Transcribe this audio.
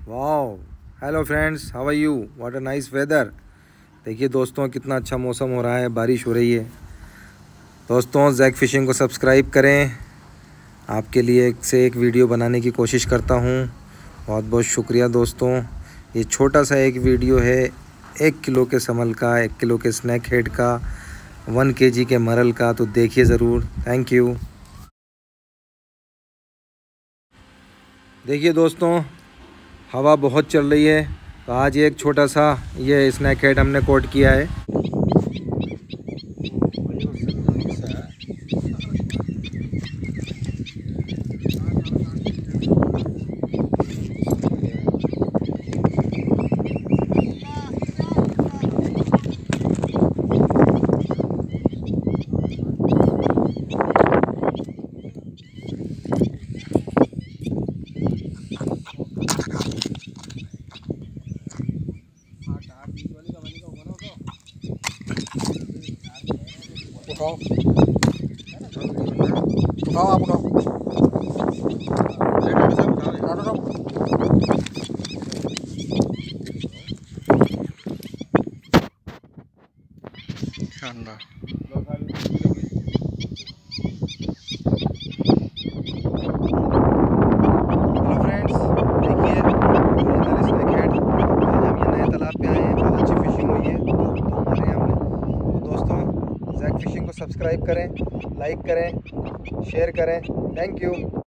Wow, hello friends, how are you? What a nice weather. देखिए दोस्तों, कितना अच्छा मौसम हो रहा है, बारिश हो रही है। दोस्तों, जैक फिशिंग को सब्सक्राइब करें। आपके लिए एक से एक वीडियो बनाने की कोशिश करता हूँ। बहुत बहुत शुक्रिया दोस्तों। ये छोटा सा एक वीडियो है 1 किलो के समल का, 1 किलो के स्नैक हेड का, 1 kg के मरल का, तो देखिए ज़रूर। Thank you. देखिए दोस्तों, हवा बहुत चल रही है, तो आज एक छोटा सा ये स्नैक हेड हमने कोट किया है। उठाओ उठाओ, आप उठाओ। शानदार। हेलो फ्रेंड्स, देखिए फाइनल स्नैक हेड। आज हम ये नए तालाब पे आए हैं, बहुत अच्छी फिशिंग हुई है, 2 मारे हैं हमने। तो दोस्तों, जैक फिशिंग को सब्सक्राइब करें, लाइक करें, शेयर करें। Thank you.